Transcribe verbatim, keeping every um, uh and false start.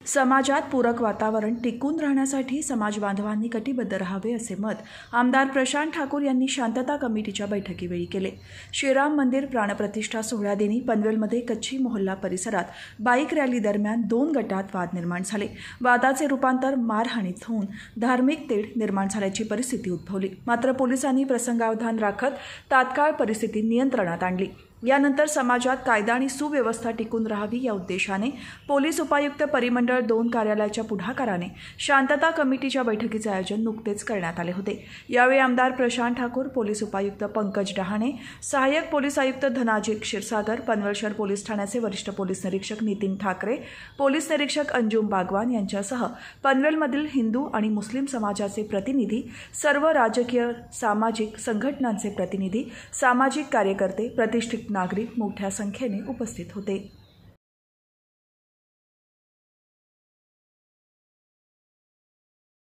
समाजात पूरक वातावरण टिकून राहण्यासाठी समाज बांधवांनी कटिबद्ध राहावे असे मत आमदार प्रशांत ठाकूर यांनी शांतता कमिटीच्या बैठकीवेळी केले। श्रीराम मंदिर प्राणप्रतिष्ठा सोहळ्यादिनी पनवेलमध्ये कच्ची मोहल्ला परिसरात बाईक रॅली दरम्यान दोन गटात वाद निर्माण झाले। वादाचे रूपांतर मारहाणीत होऊन धार्मिक तेढ निर्माण झाल्याची परिस्थिती उद्भवली। मात्र पोलिसांनी प्रसंगावधान राखत तात्काळ परिस्थिती नियंत्रणात आणली। यानंतर समाजात कायदा आणि सुव्यवस्था टिकून राहावी या उद्देशाने पोलीस उपायुक्त परिमंडळ दोन कार्यालयाच्या पुढाकाराने शांतता कमिटीच्या बैठकीचे आयोजन नुकतेच करण्यात आले होते। यावेळी आमदार प्रशांत ठाकूर, पोलीस उपायुक्त पंकज डहाणे, सहाय्यक पोलीस आयुक्त धनाजी क्षीरसागर, पनवेल शहर पोलीस ठाण्याचे वरिष्ठ पोलीस निरीक्षक नितीन ठाकरे, पोलीस निरीक्षक अंजुम बागवान यांच्यासह पनवेलमधील हिंदू आणि मुस्लिम समाजाचे प्रतिनिधी, सर्व राजकीय सामाजिक संघटनांचे प्रतिनिधी, सामाजिक कार्यकर्ते, प्रतिष्ठित नागरिक मोठ्या संख्येने उपस्थित होते।